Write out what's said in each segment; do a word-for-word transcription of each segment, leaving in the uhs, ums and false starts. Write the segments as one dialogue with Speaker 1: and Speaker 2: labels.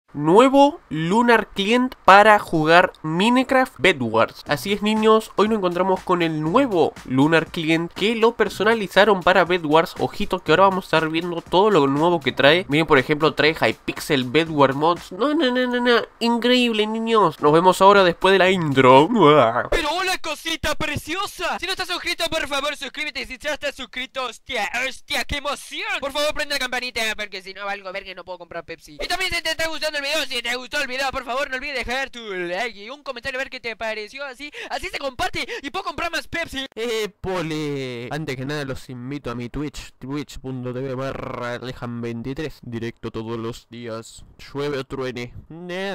Speaker 1: Nuevo Lunar Client para jugar Minecraft Bed Wars. Así es, niños, hoy nos encontramos con el nuevo Lunar Client que lo personalizaron para Bed Wars. Ojito que ahora vamos a estar viendo todo lo nuevo que trae. Miren, por ejemplo, trae Hypixel Bed Wars Mods. No, no, no, no, no, increíble, niños. Nos vemos ahora después de la intro.
Speaker 2: Pero hola, cosita preciosa. Si no estás suscrito, por favor, suscríbete. Si ya estás suscrito, hostia, hostia, qué emoción. Por favor, prende la campanita, porque si no valgo ver que no puedo comprar Pepsi. Y también si te está gustando el video, si te gustó el video, por favor, no olvides dejar tu like y un comentario a ver qué te pareció. Así, así se comparte y puedo comprar más Pepsi.
Speaker 1: ¡Épole! Antes que nada los invito a mi Twitch, twitch punto tv barra alejan veintitrés. Directo todos los días, llueve o truene. Nah.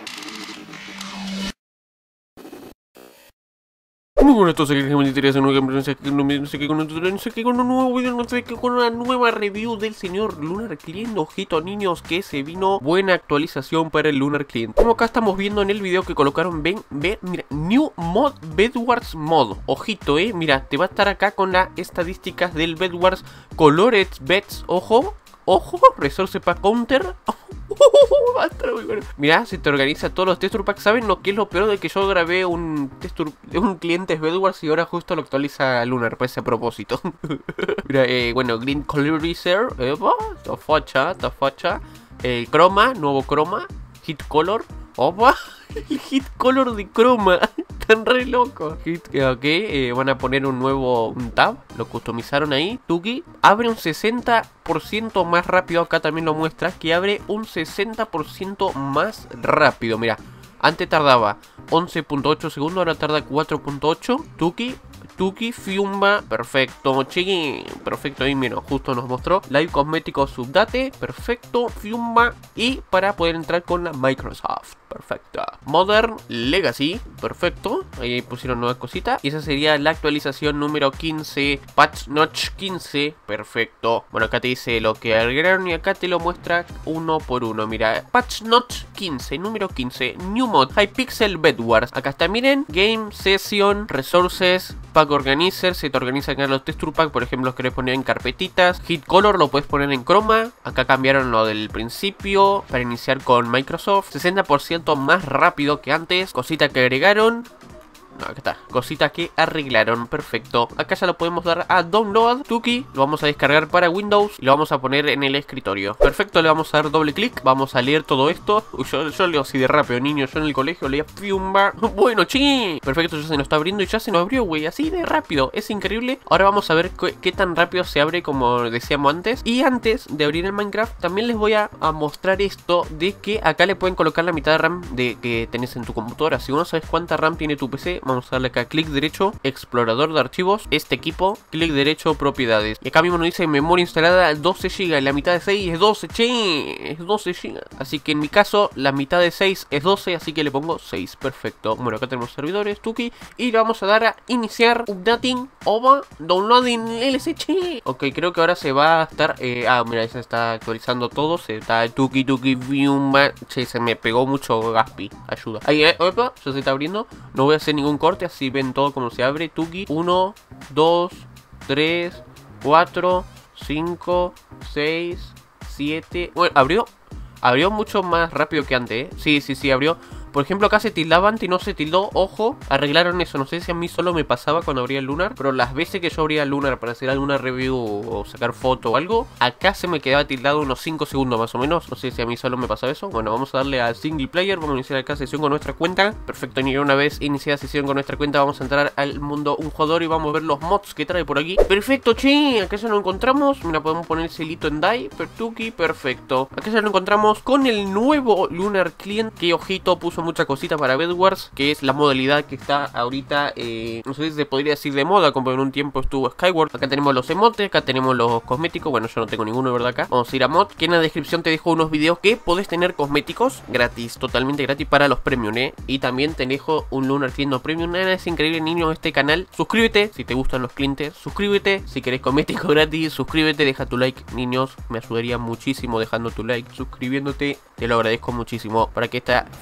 Speaker 1: Muy bueno, esto es el veintitrés, no sé qué, no sé qué, con no sé qué, con un nuevo video, no sé qué, con una nueva review del señor Lunar Client. Ojito, niños, que se vino buena actualización para el Lunar Client. Como acá estamos viendo en el video que colocaron, ven, ve, mira, New Mod Bed Wars Mod. Ojito, eh, mira, te va a estar acá con las estadísticas del Bed Wars Colored Beds, ojo, ojo, Resource Pack Counter. Va a estar muy bueno. Mirá, se te organiza todos los texture packs. ¿Saben lo que es lo peor? De que yo grabé un texture, un cliente Bed Wars y ahora justo lo actualiza Lunar, pues a propósito. Mira, eh, bueno, Green Colorizer, epa, esta facha, esta facha. Eh, Chroma, nuevo Chroma. Hit Color, opa. El Hit Color de Chroma. Están re locos. Hit, ok, eh, van a poner un nuevo un tab. Lo customizaron ahí. Tuki. Abre un sesenta por ciento más rápido. Acá también lo muestra. Que abre un sesenta por ciento más rápido. Mira. Antes tardaba once punto ocho segundos. Ahora tarda cuatro punto ocho. Tuki. Tuki, Fiumba, perfecto, chiqui, perfecto, ahí mira, justo nos mostró Live Cosméticos Subdate, perfecto, Fiumba, y para poder entrar con la Microsoft, perfecto. Modern Legacy, perfecto, ahí pusieron nuevas cositas, y esa sería la actualización número quince, Patch Notch quince, perfecto. Bueno, acá te dice lo que agregaron y acá te lo muestra uno por uno, mira, Patch Notch quince, número quince, New Mod, Hypixel Bed Wars, acá está, miren, Game, Session, Resources, Pack Organizer, se te organiza acá los texture pack, por ejemplo los querés poner en carpetitas. Hit Color lo puedes poner en Chroma. Acá cambiaron lo del principio para iniciar con Microsoft. sesenta por ciento más rápido que antes. Cosita que agregaron. No, acá está, cositas que arreglaron, perfecto. Acá ya lo podemos dar a Download, Tuki. Lo vamos a descargar para Windows y lo vamos a poner en el escritorio. Perfecto, le vamos a dar doble clic. Vamos a leer todo esto. Uy, yo, yo leo así de rápido, niño. Yo en el colegio leía Fiumba. Bueno, chi. Perfecto, ya se nos está abriendo y ya se nos abrió, güey. Así de rápido, es increíble. Ahora vamos a ver qué, qué tan rápido se abre, como decíamos antes. Y antes de abrir el Minecraft, también les voy a, a mostrar esto de que acá le pueden colocar la mitad de RAM de que tenés en tu computadora. Si vos no sabes cuánta RAM tiene tu P C, vamos a darle acá clic derecho, explorador de archivos, este equipo, clic derecho, propiedades. Y acá mismo nos dice memoria instalada doce gigas, y la mitad de seis es doce, che, es doce gigas. Así que en mi caso, la mitad de seis es doce, así que le pongo seis, perfecto. Bueno, acá tenemos servidores, Tuki, y le vamos a dar a iniciar, updating, over, downloading L C, che. Ok, creo que ahora se va a estar, eh, ah, mira, se está actualizando todo, se está Tuki, Tuki, Fiumba, che, se me pegó mucho Gaspi, ayuda. Ahí, eh, opa, ya se está abriendo, no voy a hacer ningún corte, así ven todo como se abre. Tuki, uno, dos, tres, cuatro, cinco, seis, siete. Bueno, abrió. Abrió mucho más rápido que antes, ¿eh? Sí, sí, sí, abrió. Por ejemplo, acá se tildaba antes y no se tildó. Ojo, arreglaron eso. No sé si a mí solo me pasaba cuando abría el Lunar, pero las veces que yo abría el Lunar para hacer alguna review o sacar foto o algo, acá se me quedaba tildado unos cinco segundos más o menos. No sé si a mí solo me pasaba eso. Bueno, vamos a darle a Single Player. Vamos a iniciar acá sesión con nuestra cuenta. Perfecto, y una vez iniciada sesión con nuestra cuenta, vamos a entrar al mundo un jugador y vamos a ver los mods que trae por aquí. Perfecto, che, acá ya lo encontramos. Mira, podemos poner ese hilito en Die, Pertuki, perfecto. Acá ya lo encontramos con el nuevo Lunar Client, que ojito puso mucha cosita para Bed Wars, que es la modalidad que está ahorita, eh, no sé si se podría decir de moda, como en un tiempo estuvo Skyward. Acá tenemos los emotes, acá tenemos los cosméticos. Bueno, yo no tengo ninguno, de verdad, acá. Vamos a ir a mod, que en la descripción te dejo unos videos que podés tener cosméticos gratis, totalmente gratis para los premium, eh. Y también te dejo un Lunar Client no premium. Nada, es increíble, niños, este canal. Suscríbete si te gustan los clientes, suscríbete si querés cosméticos gratis, suscríbete, deja tu like, niños, me ayudaría muchísimo dejando tu like, suscribiéndote, te lo agradezco muchísimo para que esta familia siga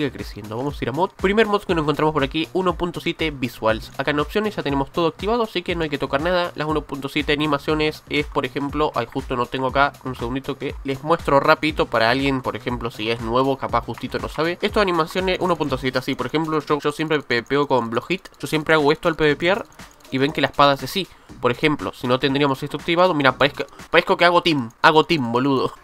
Speaker 1: siga creciendo. Vamos a ir a mod. Primer mod que nos encontramos por aquí, uno punto siete Visuals. Acá en opciones ya tenemos todo activado, así que no hay que tocar nada. Las uno punto siete animaciones es, por ejemplo, ay, justo no tengo acá, un segundito que les muestro rapidito para alguien, por ejemplo, si es nuevo, capaz justito no sabe. Esto de animaciones uno punto siete, así, por ejemplo, yo, yo siempre pepeo con Blowhit, yo siempre hago esto al PvPear y ven que la espada hace así. Por ejemplo, si no tendríamos esto activado, mira, parezco, parezco que hago team, hago team, boludo.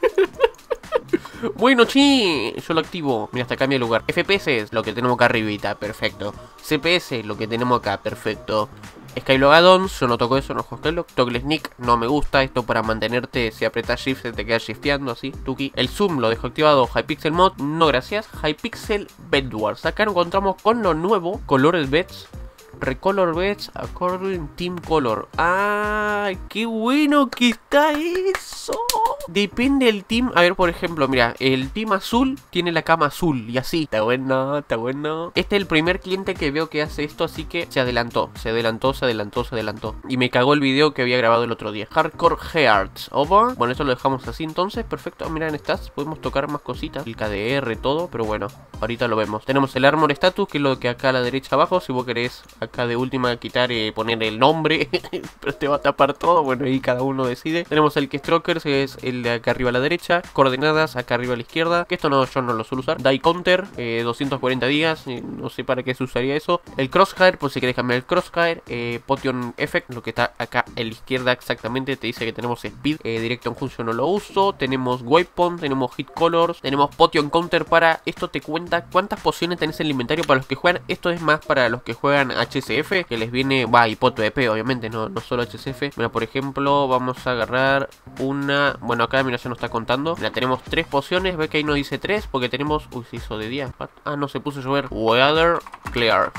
Speaker 1: Bueno, chi, yo lo activo. Mira, hasta cambia de lugar. F P S es lo que tenemos acá arribita, perfecto. C P S, lo que tenemos acá, perfecto. Skylog Addons, yo no toco eso, no juego Skylog. Toggle Sneak, no me gusta. Esto para mantenerte, si apretas Shift se te queda shifteando así, tuki. El Zoom lo dejo activado. Hypixel Mod, no gracias. Hypixel Bedwars, acá nos encontramos con lo nuevo. Colored Beds, Recolor Beds according Team Color. ¡Ah! ¡Qué bueno que está eso! Depende del team. A ver, por ejemplo, mira, el team azul tiene la cama azul y así. Está bueno, está bueno. Este es el primer cliente que veo que hace esto, así que se adelantó, se adelantó, se adelantó, se adelantó. Y me cagó el video que había grabado el otro día. Hardcore Hearts, over. Bueno, esto lo dejamos así entonces, perfecto. Mira, en stats podemos tocar más cositas. El K D R, todo, pero bueno, ahorita lo vemos. Tenemos el Armor Status, que es lo que acá a la derecha abajo. Si vos querés acá de última quitar y eh, poner el nombre, pero te va a tapar todo. Bueno, ahí cada uno decide. Tenemos el Keystroker, que es el de acá arriba a la derecha. Coordenadas acá arriba a la izquierda, que esto no, yo no lo suelo usar. Die Counter, eh, doscientos cuarenta días, eh, no sé para qué se usaría eso. El Crosshair, por si querés cambiar el Crosshair. eh, Potion Effect, lo que está acá a la izquierda exactamente, te dice que tenemos Speed. eh, Directo en Junction no lo uso. Tenemos Weapon, tenemos Hit Colors, tenemos Potion Counter. Para esto te cuenta cuántas pociones tenés en el inventario para los que juegan. Esto es más para los que juegan H C F, que les viene, va, y PvP obviamente, no, no solo H C F. Mira, por ejemplo, vamos a agarrar una, bueno, acá mira, ya nos está contando. Mira, tenemos tres pociones, ve que ahí nos dice tres, porque tenemos, uy, se hizo de día. What? Ah, no, se puso a llover. Weather Clear.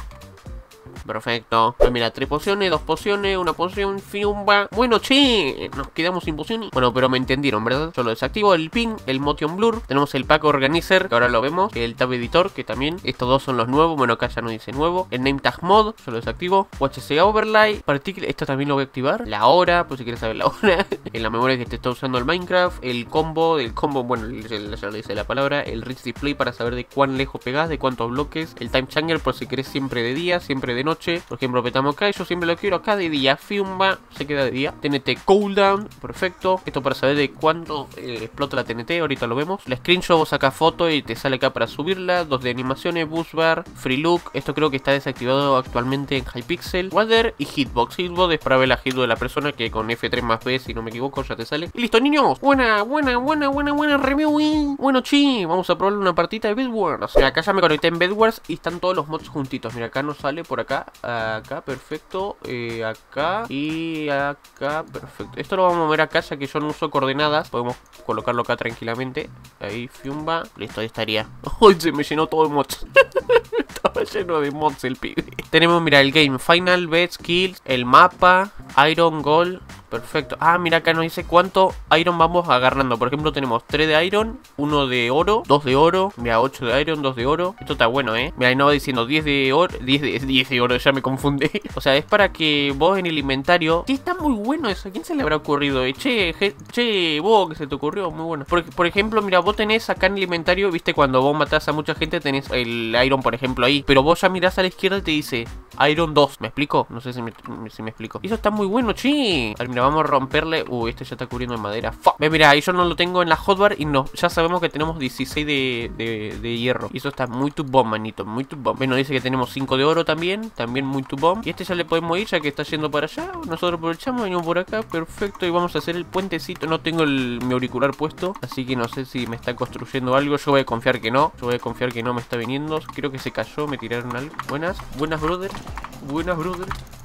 Speaker 1: Perfecto. Pues mira, tres pociones, dos pociones, una poción, fiumba. Bueno, che, nos quedamos sin pociones. Bueno, pero me entendieron, ¿verdad? Yo lo desactivo, el ping, el motion blur. Tenemos el pack organizer, que ahora lo vemos. El tab editor, que también. Estos dos son los nuevos. Bueno, acá ya no dice nuevo. El name tag mod, yo lo desactivo. U H C overlay, particle, esto también lo voy a activar. La hora, pues si quieres saber la hora. En la memoria que te está usando el Minecraft. El combo, el combo, bueno, ya le dice la palabra. El rich display para saber de cuán lejos pegás, de cuántos bloques. El time changer, por si querés siempre de día, siempre de noche. Por ejemplo, petamos acá y yo siempre lo quiero acá de día. Fiumba, se queda de día. T N T cooldown, perfecto. Esto para saber de cuándo eh, explota la T N T, ahorita lo vemos. La screenshot, vos sacás foto y te sale acá para subirla. Dos de animaciones, boost bar, free look. Esto creo que está desactivado actualmente en Hypixel. Weather y hitbox. Hitbox es para ver la hitbox de la persona, que con F tres más B, si no me equivoco, ya te sale. Y listo, niños. Buena, buena, buena, buena, buena review. Bueno, chi, vamos a probar una partita de Bedwars. O sea, acá ya me conecté en Bedwars y están todos los mods juntitos. Mira, acá nos sale por acá. Acá, perfecto. Eh, acá y acá, perfecto. Esto lo vamos a ver acá, ya que yo no uso coordenadas. Podemos colocarlo acá tranquilamente. Ahí, fiumba. Listo, ahí estaría. Uy, se me llenó todo de mods. Estaba lleno de mods el pibe. Tenemos, mira, el game final, bets, kills, el mapa, iron, gold. Perfecto. Ah, mira, acá nos dice cuánto iron vamos agarrando. Por ejemplo, tenemos tres de iron, uno de oro, dos de oro. Mira, ocho de iron, dos de oro. Esto está bueno, ¿eh? Mira, ahí nos va diciendo diez de oro, diez de, diez de oro, ya me confundí. O sea, es para que vos en el inventario... Sí, está muy bueno eso. ¿A quién se le habrá ocurrido? Eh, che, je, che, vos que se te ocurrió, muy bueno. Por, por ejemplo, mira, vos tenés acá en el inventario, viste, cuando vos matás a mucha gente tenés el iron, por ejemplo, ahí. Pero vos ya mirás a la izquierda y te dice iron dos. ¿Me explico? No sé si me, si me explico. Y eso está muy bueno, che. A ver, mira, vamos a romperle. Uy, este ya está cubriendo de madera. Fuck. Ve, mira, ahí yo no lo tengo en la hotbar y no, ya sabemos que tenemos dieciséis de, de, de hierro. Y eso está muy tubón, manito, muy tubón. Bueno, dice que tenemos cinco de oro también, también muy tubón. Y este ya le podemos ir, ya que está yendo para allá. Nosotros aprovechamos, venimos por acá, perfecto. Y vamos a hacer el puentecito. No tengo el, mi auricular puesto, así que no sé si me está construyendo algo. Yo voy a confiar que no, yo voy a confiar que no me está viniendo. Creo que se cayó, me tiraron algo. Buenas, buenas, brother. Buenas, brother.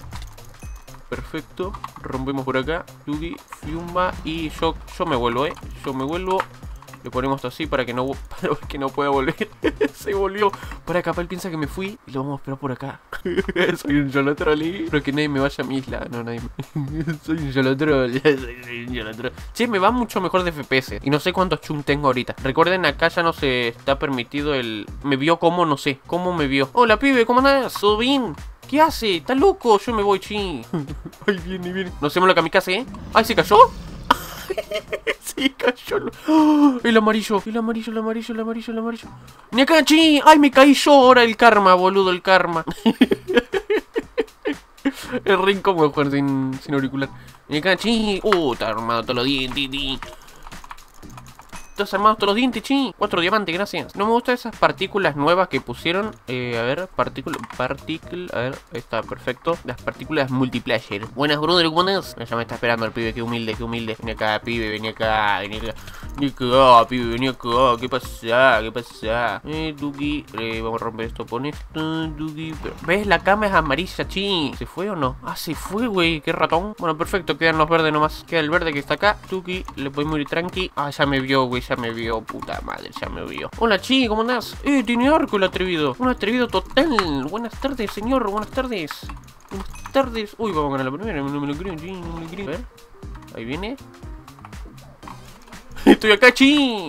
Speaker 1: Perfecto, rompemos por acá. Yugi, Fiumba. Y yo, yo me vuelvo, eh. Yo me vuelvo. Le ponemos esto así para que no, para que no pueda volver. Se volvió. Por acá, él piensa que me fui. Y lo vamos a esperar por acá. Soy un yolotroli. Pero que nadie me vaya a mi isla. No, nadie me... Soy un yolotrol. Soy un yolotrol. Che, me va mucho mejor de F P S. Y no sé cuántos chum tengo ahorita. Recuerden, acá ya no se está permitido el... Me vio como, no sé. ¿Cómo me vio? Hola, pibe, ¿cómo andás? ¿Todo bien? ¿Qué hace? ¿Está loco? Yo me voy, chi. Ay, viene, viene. No hacemos la kamikaze, ¿eh? Ay, ¿se cayó? Sí, cayó. El... ¡Oh! El amarillo, el amarillo, el amarillo, el amarillo, el amarillo. ¡Ni acá, chi! ¡Ay, me caí yo ahora el karma, boludo, el karma! Es re incómodo jugar sin, sin auricular. ¡Ni acá, chi! ¡Uh, está armado todos los dientes, ti! Estás armados todos los dientes, chi. Cuatro diamantes, gracias. No me gustan esas partículas nuevas que pusieron. Eh, a ver, partícula, partícula. A ver, ahí está, perfecto. Las partículas multiplayer. Buenas, brother, ¿cómo andas? Ya me está esperando el pibe, qué humilde, qué humilde. Vení acá, pibe, vení acá, vení acá. Vení acá, pibe, vení acá. ¿Qué pasa? ¿Qué pasa? Eh, Duki. Eh, vamos a romper esto con esto, Duki. Pero, ¿ves? La cama es amarilla, chi. ¿Se fue o no? Ah, se fue, güey. Qué ratón. Bueno, perfecto, quedan los verdes nomás. Queda el verde que está acá. Duki, le podemos ir tranqui. Ah, ya me vio, güey. Ya me vio, puta madre, ya me vio. Hola, chi, ¿cómo andás? Eh, tiene arco el atrevido. Un atrevido total. Buenas tardes, señor. Buenas tardes. Buenas tardes. Uy, vamos a ganar la primera. No me lo creo, chi. No me lo creo. A ver. Ahí viene. Estoy acá, chi.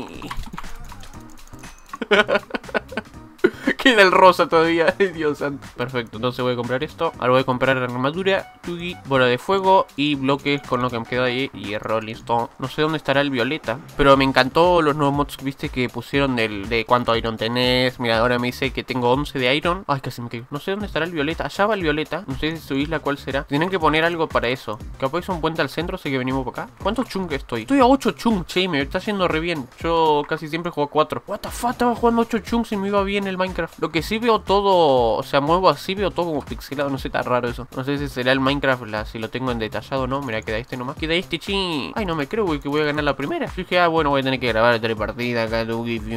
Speaker 1: Queda el rosa todavía. Dios santo. Perfecto, entonces voy a comprar esto. Ahora voy a comprar armadura, tugi, bola de fuego y bloques con lo que me queda ahí. Hierro, listo. No sé dónde estará el violeta, pero me encantó los nuevos mods, viste, que pusieron del, de cuánto iron tenés. Mira, ahora me dice que tengo once de iron. Ay, casi me caigo. No sé dónde estará el violeta. Allá va el violeta. No sé si su isla cuál será. Tienen que poner algo para eso. Capaz es un puente al centro, sé que venimos por acá. ¿Cuántos chung estoy? Estoy a ocho chung, che, me está yendo re bien. Yo casi siempre juego a cuatro. What the fuck, estaba jugando ocho chung y me iba bien el Minecraft. Lo que sí veo todo, o sea, muevo así, veo todo como pixelado, no sé, está raro eso. No sé si será el Minecraft, la, si lo tengo en detallado o no. Mira, queda este nomás. Queda este, chi. Ay, no me creo, güey, que voy a ganar la primera. Yo dije, ah, bueno, voy a tener que grabar tres partidas acá.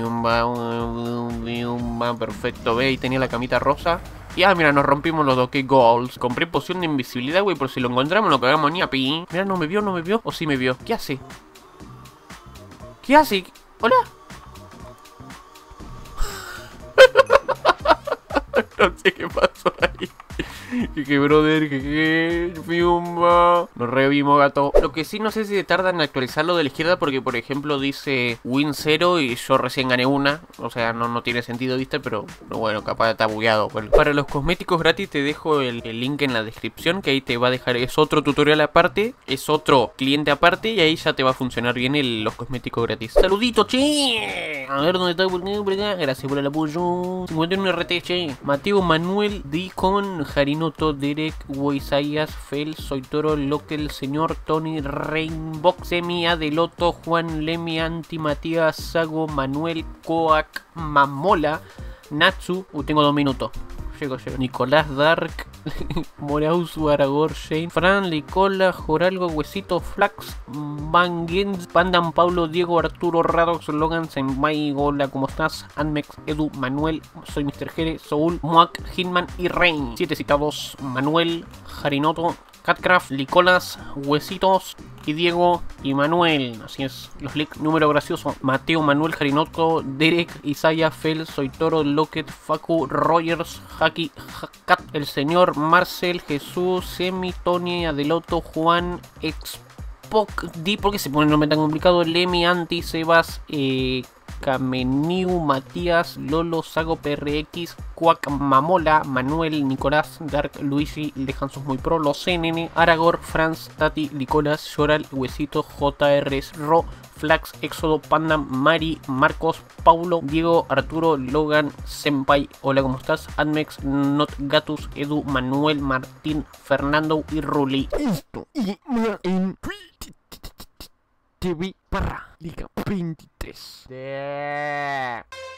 Speaker 1: Perfecto, ve, y tenía la camita rosa. Y ah, mira, nos rompimos los dos, que goals. Compré poción de invisibilidad, güey, por si lo encontramos, lo cagamos ni a pi. Mira, no me vio, no me vio, o sí me vio. ¿Qué hace? ¿Qué hace? ¿Hola? No sé qué pasó ahí. Que que brother, que que fiumba. Nos revimos, gato. Lo que sí no sé si se tarda en actualizarlo de la izquierda, porque por ejemplo dice win cero y yo recién gané una. O sea, no, no tiene sentido, viste, pero bueno, capaz está bugueado. Bueno, para los cosméticos gratis te dejo el, el link en la descripción, que ahí te va a dejar, es otro tutorial aparte, es otro cliente aparte, y ahí ya te va a funcionar bien el, los cosméticos gratis. Saludito, che. A ver dónde está por acá. Gracias por el apoyo. cincuenta y uno R T, che. Mateo Manuel Dicon, Harinoto, Derek, Weisayas, Fel, Soitoro, Lokel, Señor, Tony, Rainbox, Semi, Adeloto, Juan, Lemi, Anti, Matías, Sago, Manuel, Coac, Mamola, Natsu. Uh, tengo dos minutos. Llego, llego. Nicolás Dark, Morausu, Aragor, Shane, Fran, Licola, Joralgo, Huesito, Flax, Bangens, Pandan, Pablo, Diego, Arturo, Radox, Logan, Senpai, Hola, ¿cómo estás? Anmex, Edu, Manuel, soy mister Jere, Soul, Muak, Hitman y Rain. Siete citados, Manuel, Harinoto, Catcraft, Licolas, Huesitos y Diego y Manuel. Así es, los leaks. Número gracioso: Mateo, Manuel, Harinoto, Derek, Isaiah, Fel, Soitoro, Locket, Facu, Rogers, Haki, Cat, el señor, Marcel, Jesús, Semi, Tony, Adeloto, Juan, Expoc, D, porque se pone el nombre tan complicado, Lemi, Anti, Sebas, eh... Cameniu, Matías, Lolo, Sago, P R X, Cuac, Mamola, Manuel, Nicolás, Dark, Luigi, Lejansos Muy Pro, Los N N, Aragor, Franz, Tati, Nicolás, Lloral, Huesito, J R, Ro, Flax, Éxodo, Panda, Mari, Marcos, Paulo, Diego, Arturo, Logan, Senpai, hola, ¿cómo estás? Admex, Not Gatus, Edu, Manuel, Martín, Fernando y Ruli. Esto y más en T V para Liga veintitrés. Yeah.